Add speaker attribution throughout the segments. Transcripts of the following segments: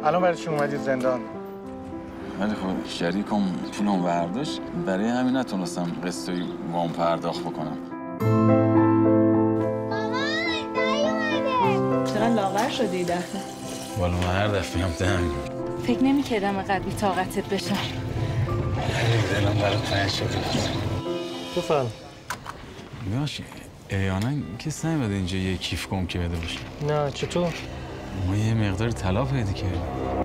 Speaker 1: الان برای چی اومدید زندان؟
Speaker 2: ولی خب شریکم پولم برداشت، برای همین نتونستم قسطی وام پرداخت بکنم.
Speaker 3: چرا لاغر شدی این دفعه؟
Speaker 2: والا من هر دفعه هم دهم.
Speaker 3: فکر نمی‌کردم اینقدر بی طاقتت بشم.
Speaker 2: دلم برات تنگ شده.
Speaker 1: بفرم.
Speaker 2: باش احیانا کسی نمیاد اینجا یه کیف گم که بده باشه.
Speaker 1: نه چطور؟
Speaker 2: ما یه مقدار طلا پیدا کردیم.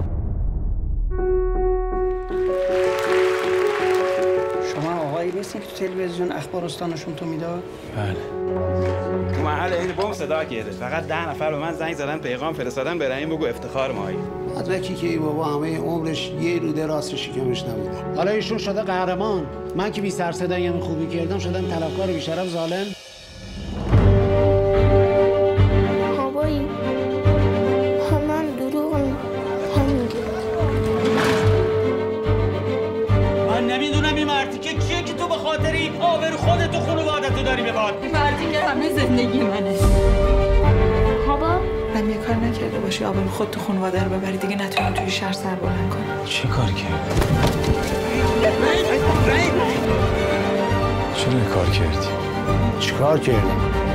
Speaker 4: شما آقایی نیستین که تو تلویزیون اخبار استانشون تو میداد؟
Speaker 2: بله.
Speaker 5: تو محل این بم صدا کرده. فقط 10 نفر به من زنگ زدن پیغام فرستادن به رحیم بگو افتخار مایی.
Speaker 6: مدرکی که ای بابا همه عمرش یه روده راست شکمش نبوده. حالا ایشون شده قهرمان. من که بی سر صدایم خوبی کردم شدم طلبکار بی‌شرف ظالم.
Speaker 7: بابایی من دروغم همینگه.
Speaker 8: من نمیدونم این مرتیکه کیه که تو به خاطر این آبرو خودت و خانواده‌تو داری ببر.
Speaker 3: مرتیکه همه زندگی منه.
Speaker 7: بابا
Speaker 3: من یه کار نکرده باشی آبرو خود تو خانواده رو ببری دیگه نتونم توی شهر سر بلند کنم.
Speaker 2: چه کار کردی؟ چرا کار کردی؟
Speaker 6: چیکار کردی؟